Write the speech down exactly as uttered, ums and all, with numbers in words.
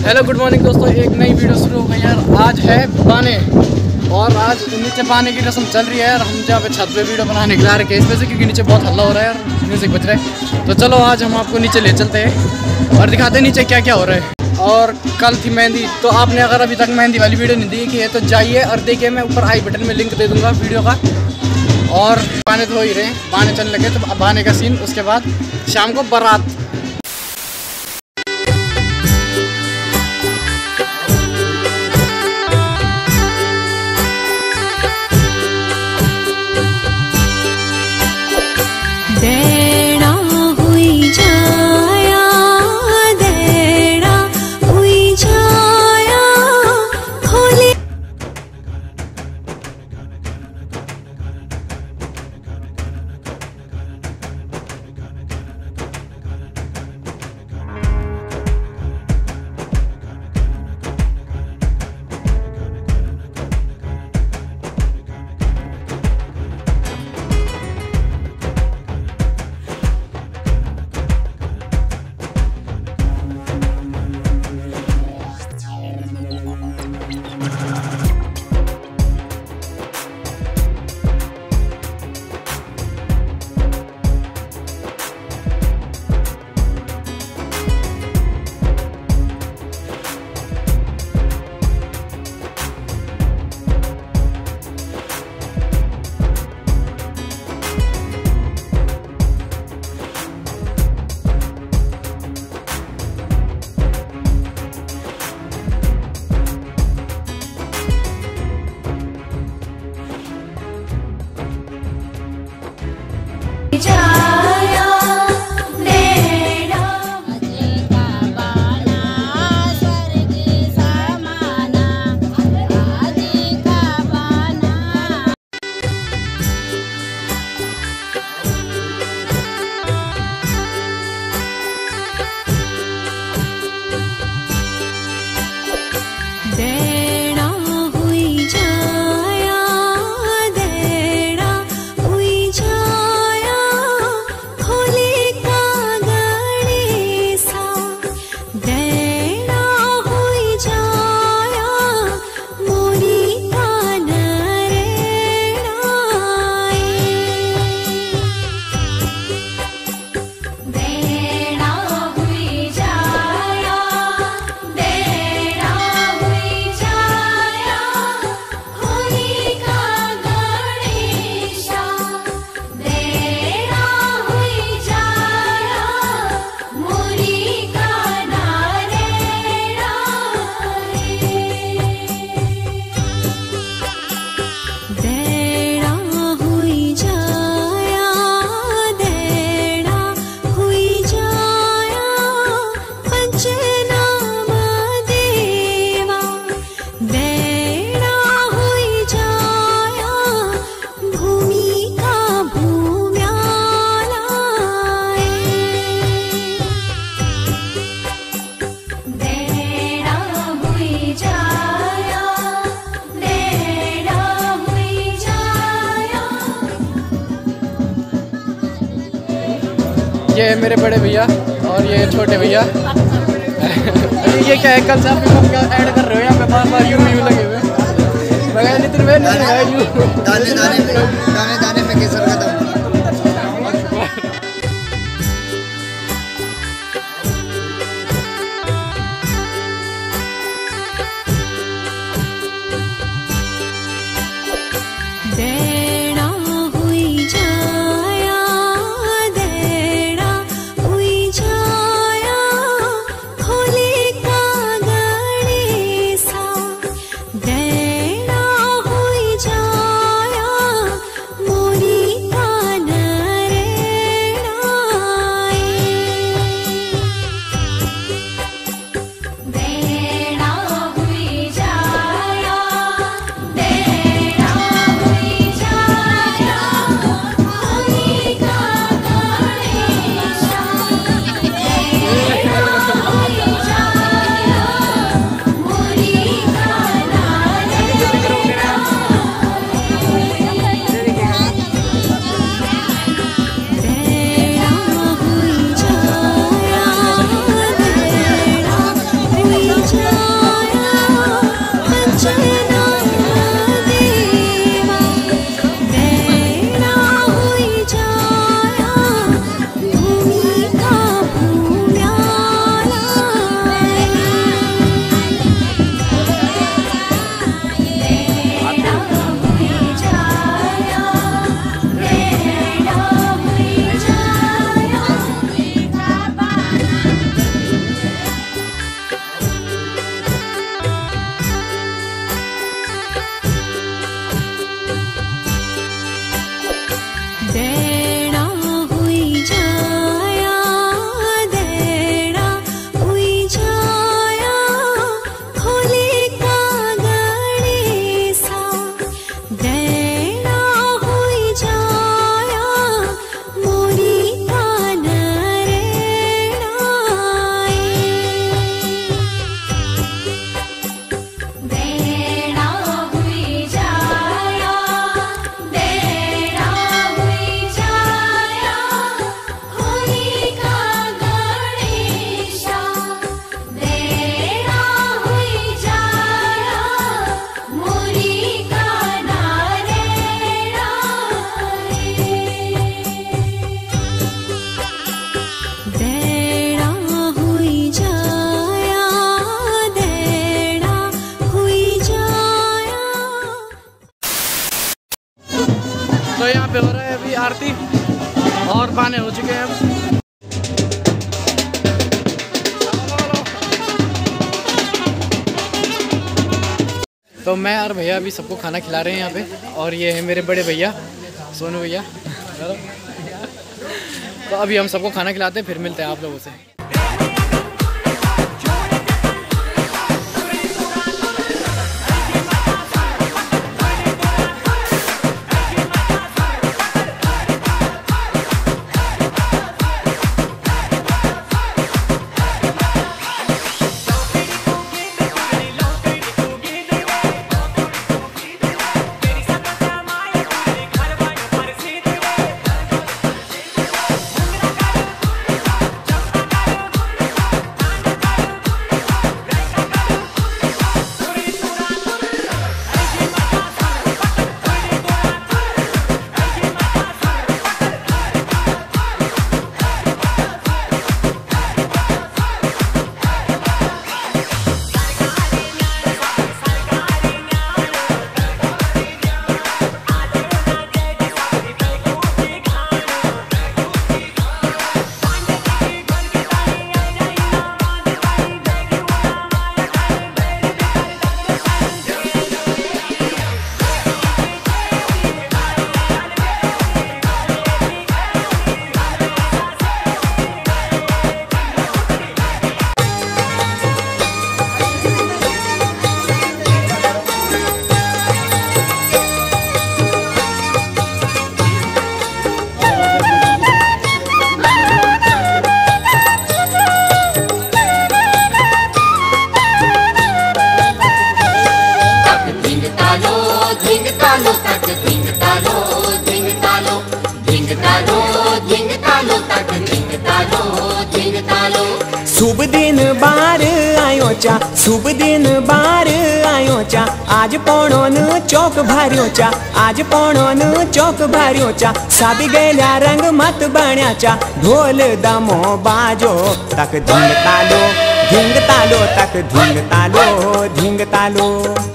Hello good morning दोस्तों, एक नई वीडियो शुरू हो गई यार। आज है बाने और आज नीचे बाने की रस्म चल रही है यार। हम जहाँ पे छत पे वीडियो बनाने के लिए आ रहे हैं इस वजह से, क्योंकि नीचे बहुत हल्ला हो रहा है यार, म्यूजिक बज रहा है। तो चलो आज हम आपको नीचे ले चलते हैं और दिखाते हैं नीचे क्या क्या हो रहा है। और कल थी मेहंदी, तो आपने अगर अभी तक मेहंदी वाली वीडियो नहीं देखी है तो जाइए और देखिए, मैं ऊपर आई बटन में लिंक दे दूँगा वीडियो का। और बाने तो हो ही रहे, बाने चलने लगे तो बाने का सीन, उसके बाद शाम को बारात। ये मेरे बड़े भैया और ये छोटे भैया। ये क्या है, कल से आप ऐड कर रहे हो यहाँ पे बार बार यू यू लगे हुए। नितिन भाई दाने दाने दाने दाने में केसर का दम। मोरी का और बाने हो चुके हैं अब। तो मैं और भैया अभी सबको खाना खिला रहे हैं यहाँ पे, और ये है मेरे बड़े भैया सोनू भैया। तो अभी हम सबको खाना खिलाते हैं, फिर मिलते हैं आप लोगों से। शुभ दिन बार आयो चा, शुभ दिन बार आयो चा, आज पौणो न चौक भार्यो चा, आज पौणो न चौक भार्यो चा, साबी गेल्या रंग मत बण्या चा, ढोल दमो बाजो तक धिंग तालो, धिंग तालो तक धिंग तालो, धिंग तालो।